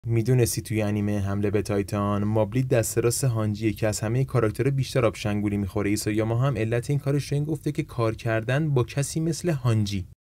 میدونستی توی انیمه حمله به تایتان مابلی دست راست هانجیه که از همه کاراکترها بیشتر آب شنگولی میخوره. ایسایاما هم علت این کارش رو این گفته که کار کردن با کسی مثل هانجی